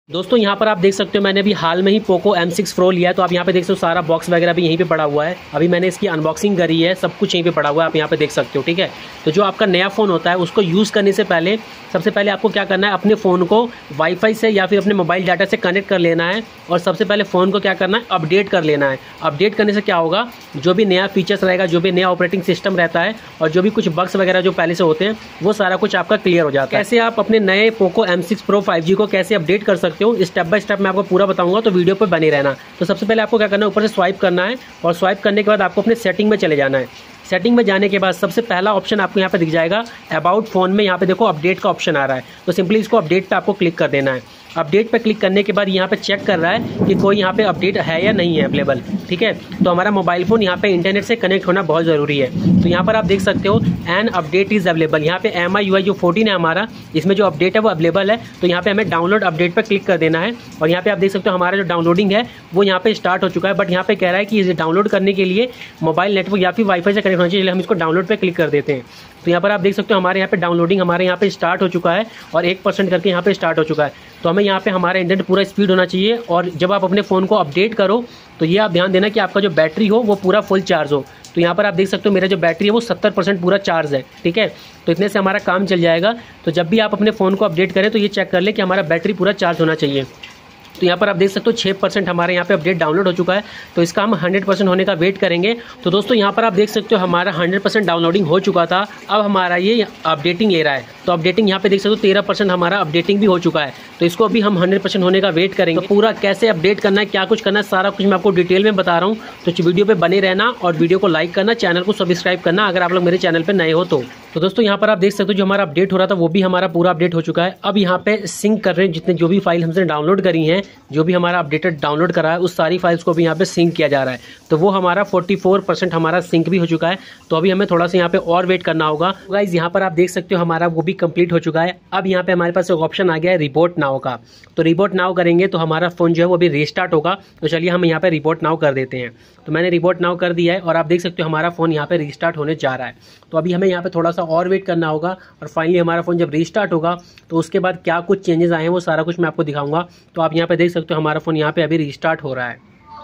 दोस्तों यहाँ पर आप देख सकते हो मैंने अभी हाल में ही पोको M6 Pro लिया है। तो आप यहाँ पे देख सकते हो सारा बॉक्स वगैरह भी यहीं पे पड़ा हुआ है। अभी मैंने इसकी अनबॉक्सिंग करी है, सब कुछ यहीं पे पड़ा हुआ है, आप यहाँ पे देख सकते हो। ठीक है, तो जो आपका नया फ़ोन होता है उसको यूज़ करने से पहले सबसे पहले आपको क्या करना है, अपने फ़ोन को वाईफाई से या फिर अपने मोबाइल डाटा से कनेक्ट कर लेना है और सबसे पहले फ़ोन को क्या करना है, अपडेट कर लेना है। अपडेट करने से क्या होगा, जो भी नया फीचर्स रहेगा, जो भी नया ऑपरेटिंग सिस्टम रहता है और जो भी कुछ बग्स वगैरह जो पहले से होते हैं वो सारा कुछ आपका क्लियर हो जाता है। कैसे आप अपने नए पोको M6 Pro 5G को कैसे अपडेट कर सकते हो, स्टेप बाय स्टेप मैं आपको पूरा बताऊंगा, तो वीडियो पर बने रहना। तो सबसे पहले आपको क्या करना है, ऊपर से स्वाइप करना है और स्वाइप करने के बाद आपको अपने सेटिंग में चले जाना है। सेटिंग में जाने के बाद सबसे पहला ऑप्शन आपको यहाँ पे दिख जाएगा अबाउट फोन में, यहाँ पे देखो अपडेट का ऑप्शन आ रहा है, तो सिंपली इसको अपडेट पे आपको क्लिक कर देना है। अपडेट पे क्लिक करने के बाद यहाँ पे चेक कर रहा है कि कोई यहाँ पे अपडेट है या नहीं है अवेलेबल। ठीक है, तो हमारा मोबाइल फ़ोन यहाँ पे इंटरनेट से कनेक्ट होना बहुत ज़रूरी है। तो यहाँ पर आप देख सकते हो एन अपडेट इज़ अवेलेबल, यहाँ पे MIUI जो 14 है हमारा, इसमें जो अपडेट है वो अवेलेबल है। तो यहाँ पे हमें डाउनलोड अपडेट पर क्लिक कर देना है और यहाँ पे आप देख सकते हो हमारा जो डाउनलोडिंग है वो यहाँ पे स्टार्ट हो चुका है। बट यहाँ पे कह रहा है कि इसे डाउनलोड करने के लिए मोबाइल नेटवर्क या फिर वाईफाई से कनेक्ट होना चाहिए, हम इसको डाउनलोड पे क्लिक कर देते हैं। तो यहाँ पर आप देख सकते हो हमारे यहाँ पे डाउनलोडिंग हमारे यहाँ पे स्टार्ट हो चुका है और 1% करके यहाँ पे स्टार्ट हो चुका है। तो हमें यहाँ पे हमारा इंटरनेट पूरा स्पीड होना चाहिए और जब आप अपने फ़ोन को अपडेट करो तो ये आप ध्यान देना कि आपका जो बैटरी हो वो पूरा फुल चार्ज हो। तो यहाँ पर आप देख सकते हो मेरा जो बैटरी है वो 70% पूरा चार्ज है। ठीक है, तो इतने से हमारा काम चल जाएगा। तो जब भी आप अपने फ़ोन को अपडेट करें तो ये चेक कर ले कि हमारा बैटरी पूरा चार्ज होना चाहिए। तो यहाँ पर आप देख सकते हो 6% हमारे यहाँ पे अपडेट डाउनलोड हो चुका है। तो इसका हम 100% होने का वेट करेंगे। तो दोस्तों यहाँ पर आप देख सकते हो हमारा 100% डाउनलोडिंग हो चुका था, अब हमारा ये अपडेटिंग ले रहा है। तो अपडेटिंग यहाँ पे देख सकते हो 13% हमारा अपडेटिंग भी हो चुका है। तो इसको अभी हम 100% होने का वेट करेंगे। तो पूरा कैसे अपडेट करना है, क्या कुछ करना है, सारा कुछ मैं आपको डिटेल में बता रहा हूँ। तो वीडियो पर बने रहना और वीडियो को लाइक करना, चैनल को सब्सक्राइब करना अगर आप लोग मेरे चैनल पर नए हो तो दोस्तों यहाँ पर आप देख सकते हो जो हमारा अपडेट हो रहा था वो भी हमारा पूरा अपडेट हो चुका है। अब यहाँ पे सिंक कर रहे हैं जितने जो भी फाइल हमसे डाउनलोड करी हैं, जो भी हमारा अपडेटेड डाउनलोड करा है उस सारी फाइल्स को भी यहाँ पे सिंक किया जा रहा है। तो वो हमारा 44% हमारा सिंक भी हो चुका है। तो अभी हमें थोड़ा सा यहाँ पे और वेट करना होगा। गाइस यहाँ पर आप देख सकते हो हमारा वो भी कंप्लीट हो चुका है। अब यहाँ पे हमारे पास एक ऑप्शन आ गया है रिपोर्ट नाउ का। तो रिपोर्ट नाउ करेंगे तो हमारा फ़ोन जो है वो अभी रीस्टार्ट होगा। तो चलिए हम यहाँ पे रिपोर्ट नाउ कर देते हैं। तो मैंने रिपोर्ट नाउ कर दिया है और आप देख सकते हो हमारा फ़ोन यहाँ पे रीस्टार्ट होने जा रहा है। तो अभी हमें यहाँ पे थोड़ा सा और वेट करना होगा और फाइनली हमारा फ़ोन जब रीस्टार्ट होगा तो उसके बाद क्या कुछ चेंजेस आए हैं वो सारा कुछ मैं आपको दिखाऊंगा। तो आप यहाँ पे देख सकते हो हमारा फ़ोन यहाँ पे अभी रीस्टार्ट हो रहा है।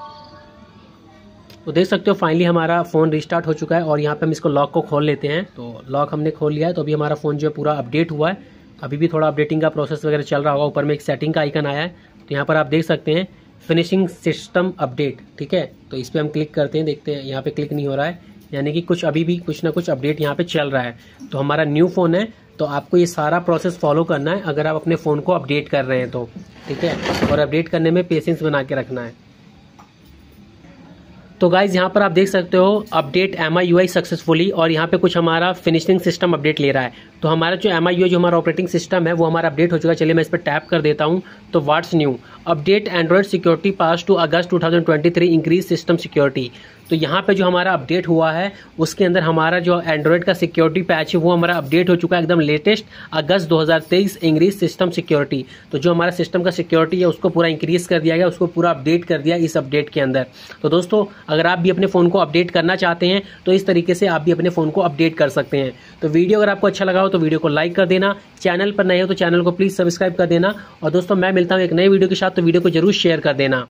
तो देख सकते हो फाइनली हमारा फ़ोन रीस्टार्ट हो चुका है और यहाँ पे हम इसको लॉक को खोल लेते हैं। तो लॉक हमने खोल लिया है। तो अभी हमारा फ़ोन जो है पूरा अपडेट हुआ है। अभी भी थोड़ा अपडेटिंग का प्रोसेस वगैरह चल रहा होगा। ऊपर में एक सेटिंग का आइकन आया है, तो यहाँ पर आप देख सकते हैं फिनिशिंग सिस्टम अपडेट। ठीक है, तो इस पर हम क्लिक करते हैं, देखते हैं यहाँ पे क्लिक नहीं हो रहा है, यानी कि कुछ अभी भी कुछ ना कुछ अपडेट यहाँ पे चल रहा है। तो हमारा न्यू फ़ोन है तो आपको ये सारा प्रोसेस फॉलो करना है अगर आप अपने फ़ोन को अपडेट कर रहे हैं तो। ठीक है, और अपडेट करने में पेशेंस बना के रखना है। तो गाइज यहाँ पर आप देख सकते हो अपडेट MIUI सक्सेसफुली और यहाँ पे कुछ हमारा फिनिशिंग सिस्टम अपडेट ले रहा है। तो हमारा जो MIUI जो हमारा ऑपरेटिंग सिस्टम है वो हमारा अपडेट हो चुका है। चलिए मैं इस पर टैप कर देता हूँ। तो what's new update android security pass to August 2023 increase system security. तो यहाँ पे जो हमारा अपडेट हुआ है उसके अंदर हमारा जो एंड्रॉयड का सिक्योरिटी पैच है वो हमारा अपडेट हो चुका है एकदम लेटेस्ट अगस्त 2023 इंक्रीज सिस्टम सिक्योरिटी। तो जो हमारा सिस्टम का सिक्योरिटी है उसको पूरा इंक्रीज कर दिया गया, उसको पूरा अपडेट कर दिया इस अपडेट के अंदर। तो दोस्तों अगर आप भी अपने फ़ोन को अपडेट करना चाहते हैं तो इस तरीके से आप भी अपने फ़ोन को अपडेट कर सकते हैं। तो वीडियो अगर आपको अच्छा लगा हो तो वीडियो को लाइक कर देना, चैनल पर नए हो तो चैनल को प्लीज़ सब्सक्राइब कर देना और दोस्तों मैं मिलता हूँ एक नई वीडियो के साथ। तो वीडियो को जरूर शेयर कर देना।